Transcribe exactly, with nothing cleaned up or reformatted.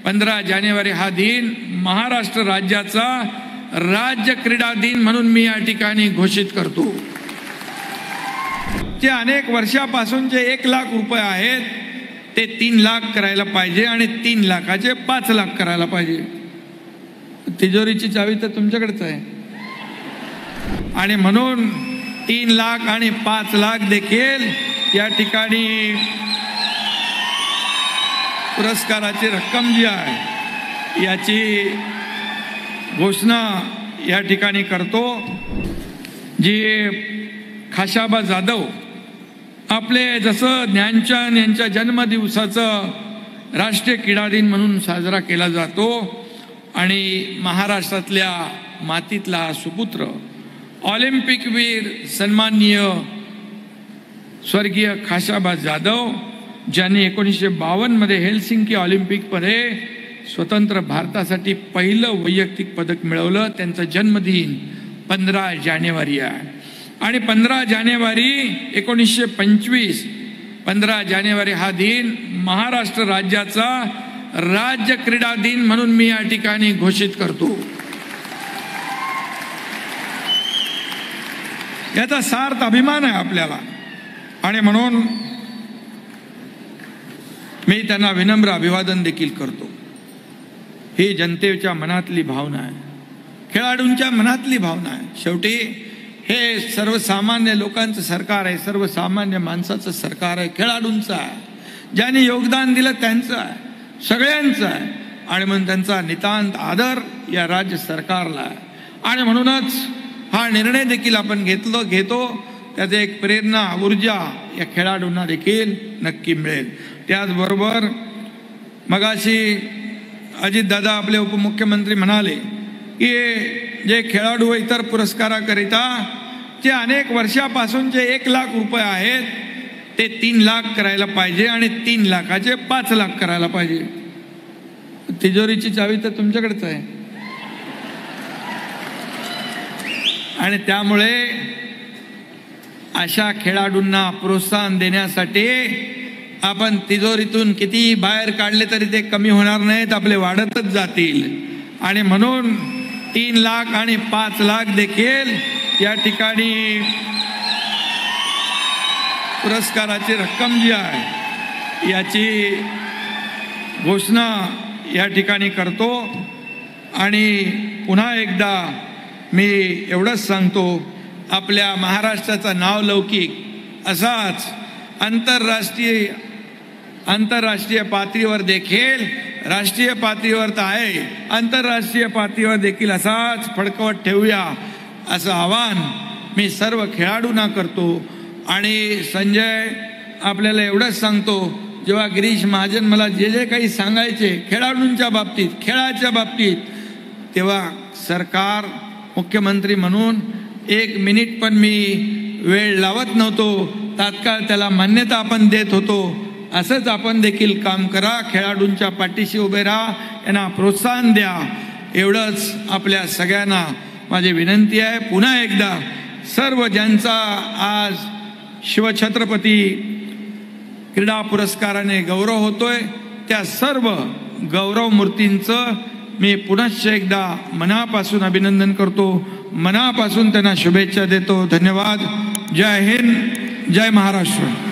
पंधरा जानेवारी हा दिन महाराष्ट्र राज्याचा राज्य क्रीडा दिन म्हणून मी या ठिकाणी घोषित करतो। जे अनेक वर्षापासूनचे एक लाख रुपये आहेत ते तीन लाख करायला पाहिजे आणि तीन लाखाचे पाच लाख करायला पाहिजे। तिजोरीची चावी तर तुमच्याकडेच आहे आणि म्हणून तीन लाख आणि पाच लाख देखील या ठिकाणी पुरस्काराची रक्कम जी आहे याची घोषणा या ठिकाणी करतो। जी खाशाबा जाधव आपले जसं ज्ञानचंद यांच्या जन्मदिवसाचं राष्ट्रीय क्रीडा दिन म्हणून साजरा केला जातो आणि महाराष्ट्रातल्या मातीतला सुपुत्र ऑलिम्पिक वीर सन्माननीय स्वर्गीय खाशाबा जाधव ज्यांनी एकोणीसशे बावन्न मध्ये हेलसिंकी ऑलिम्पिकमध्ये स्वतंत्र भारतासाठी पहिलं वैयक्तिक पदक मिळवलं, त्यांचा जन्मदिन पंधरा जानेवारी आहे आणि पंधरा जानेवारी एकोणीसशे पंचवीस पंधरा जानेवारी हा दिन महाराष्ट्र राज्याचा राज्य क्रीडा दिन म्हणून मी या ठिकाणी घोषित करतो। याचा सार्थ अभिमान आहे आपल्याला आणि म्हणून मी त्यांना विनम्र अभिवादन देखील करतो। ही जनतेच्या मनातली भावना आहे, खेळाडूंच्या मनातली भावना आहे। शेवटी हे सर्वसामान्य लोकांचं सरकार आहे, सर्वसामान्य माणसाचं सरकार आहे, खेळाडूंचं आहे, ज्यांनी योगदान दिलं त्यांचं आहे, सगळ्यांचं आहे आणि म्हणून त्यांचा नितांत आदर या राज्य सरकारला आहे आणि म्हणूनच हा निर्णय देखील आपण घेतलो घेतो त्याचे एक प्रेरणा ऊर्जा या खेळाडूंना देखील नक्की मिळेल। त्याचबरोबर मगाशी अजितदादा आपले उपमुख्यमंत्री म्हणाले की जे खेळाडू इतर पुरस्काराकरिता जे अनेक वर्षापासूनचे एक लाख रुपये आहेत ते तीन लाख करायला पाहिजे आणि तीन लाखाचे पाच लाख करायला पाहिजे। तिजोरीची चावी तर तुमच्याकडेच आहे आणि त्यामुळे अशा खेळाडूंना प्रोत्साहन देण्यासाठी आपण तिजोरीतून किती बाहेर काढले तरी ते कमी होणार नाहीत, आपले वाढतच जातील आणि म्हणून तीन लाख आणि पाच लाख देखील या ठिकाणी पुरस्काराची रक्कम जी आहे याची घोषणा या ठिकाणी करतो आणि पुन्हा एकदा मी एवढंच सांगतो, आपल्या महाराष्ट्राचं नाव लौकिक असाच आंतरराष्ट्रीय आंतरराष्ट्रीय पातळीवर देखील, राष्ट्रीय पातळीवर तर आहे, आंतरराष्ट्रीय पातळीवर देखील असाच फडकवत ठेवूया असं आवाहन मी सर्व खेळाडूंना करतो। आणि संजय आपल्याला एवढंच सांगतो, जेव्हा गिरीश महाजन मला जे जे काही सांगायचे खेळाडूंच्या बाबतीत, खेळाच्या बाबतीत, तेव्हा सरकार मुख्यमंत्री म्हणून एक मिनिट पण मी वेळ लावत नव्हतो, तात्काळ त्याला मान्यता आपण देत होतो। असंच आपण देखील काम करा, खेळाडूंच्या पाठीशी उभे राहा, यांना प्रोत्साहन द्या, एवढंच आपल्या सगळ्यांना माझी विनंती आहे। पुन्हा एकदा सर्व ज्यांचा आज शिवछत्रपती क्रीडा पुरस्काराने गौरव होतोय त्या सर्व गौरव मूर्तींचं मी पुनश्च एकदा मनापासून अभिनंदन करतो, मनापासून त्यांना शुभेच्छा देतो। धन्यवाद। जय हिंद, जय महाराष्ट्र।